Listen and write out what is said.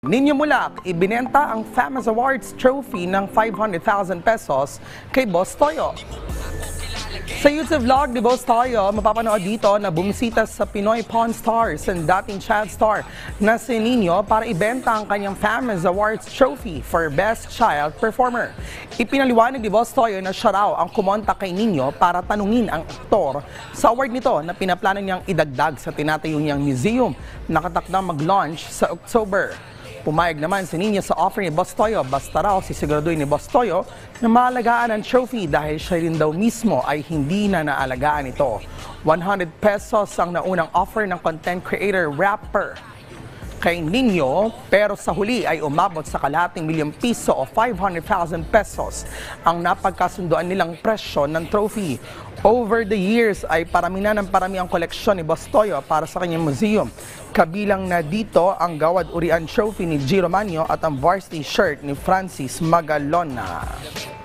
Niño Muhlach, ibinenta ang FAMAS Awards trophy ng 500,000 pesos kay Boss Toyo. Sa YouTube vlog ni Boss Toyo, mapapanood dito na bumisita sa Pinoy Pawn Stars and dating child star na si Niño para ibenta ang kanyang FAMAS Awards trophy for Best Child Performer. Ipinaliwanag ni Boss Toyo na siya raw ang kumonta kay Niño para tanungin ang aktor sa award nito na pinaplano niyang idagdag sa tinatayo niyang museum na katakdang mag-launch sa October. Pumayag naman si Niño sa offer ni Boss Toyo, basta raw sisiguraduhin ni Boss Toyo na maalagaan ang trophy dahil siya rin daw mismo ay hindi na naalagaan ito. 100 pesos ang naunang offer ng content creator rapper kay Niño, pero sa huli ay umabot sa kalahating milyong piso o 500,000 pesos ang napagkasunduan nilang presyo ng trophy. Over the years ay parami na ng parami ang koleksyon ni Boss Toyo para sa kanyang museum. Kabilang na dito ang Gawad Urian Trophy ni Giro Manyo at ang varsity shirt ni Francis Magalona.